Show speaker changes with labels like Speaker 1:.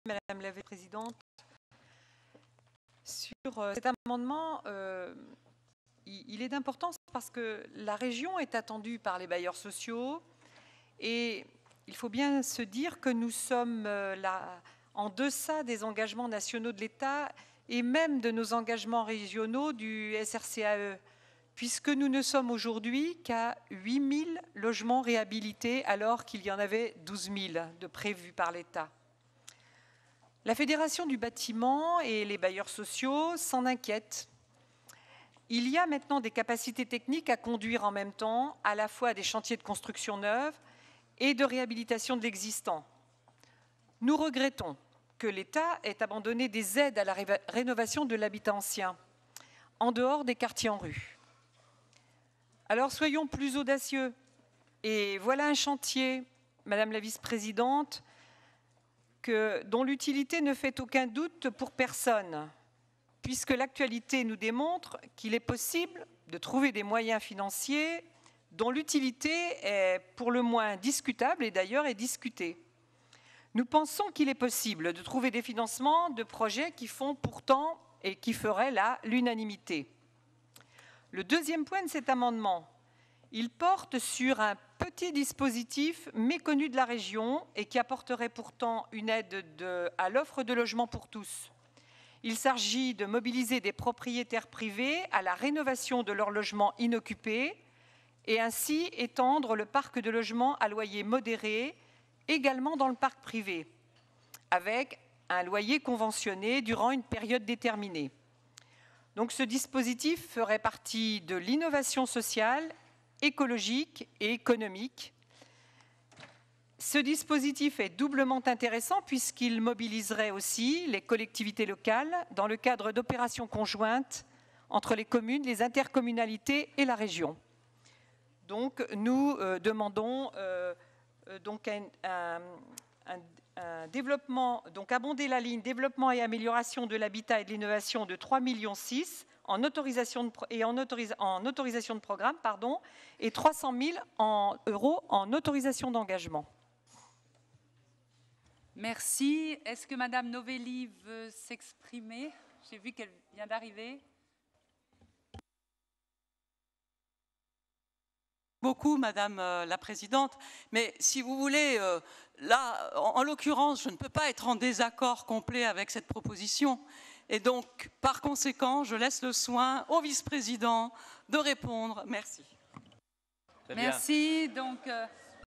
Speaker 1: Madame la Présidente. Sur cet amendement, il est d'importance parce que la région est attendue par les bailleurs sociaux et il faut bien se dire que nous sommes là en deçà des engagements nationaux de l'État et même de nos engagements régionaux du SRCAE, puisque nous ne sommes aujourd'hui qu'à 8 000 logements réhabilités alors qu'il y en avait 12 000 de prévus par l'État. La Fédération du bâtiment et les bailleurs sociaux s'en inquiètent. Il y a maintenant des capacités techniques à conduire en même temps à la fois des chantiers de construction neuve et de réhabilitation de l'existant. Nous regrettons que l'État ait abandonné des aides à la rénovation de l'habitat ancien, en dehors des quartiers en rue. Alors soyons plus audacieux. Et voilà un chantier, Madame la Vice-présidente, dont l'utilité ne fait aucun doute pour personne, puisque l'actualité nous démontre qu'il est possible de trouver des moyens financiers dont l'utilité est pour le moins discutable et d'ailleurs est discutée. Nous pensons qu'il est possible de trouver des financements de projets qui font pourtant et qui feraient là l'unanimité. Le deuxième point de cet amendement, il porte sur un petit dispositif méconnu de la région et qui apporterait pourtant une aide à l'offre de logement pour tous. Il s'agit de mobiliser des propriétaires privés à la rénovation de leurs logements inoccupés et ainsi étendre le parc de logements à loyer modéré également dans le parc privé, avec un loyer conventionné durant une période déterminée. Donc ce dispositif ferait partie de l'innovation sociale, écologique et économique. Ce dispositif est doublement intéressant puisqu'il mobiliserait aussi les collectivités locales dans le cadre d'opérations conjointes entre les communes, les intercommunalités et la région. Donc nous demandons un développement, donc abonder la ligne développement et amélioration de l'habitat et de l'innovation de 3,6 millions en autorisation de programme et 300 000 euros en autorisation d'engagement.
Speaker 2: Merci. Est-ce que Madame Novelli veut s'exprimer? J'ai vu qu'elle vient d'arriver.
Speaker 3: Beaucoup, Madame la Présidente, mais si vous voulez, là, en l'occurrence, je ne peux pas être en désaccord complet avec cette proposition. Et donc, par conséquent, je laisse le soin au vice-président de répondre. Merci.
Speaker 2: Merci. Donc,